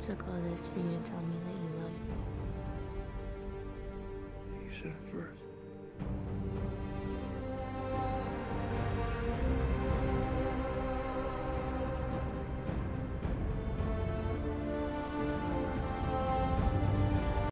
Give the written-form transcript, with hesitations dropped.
took all this for you to tell me that you loved me. You said it first.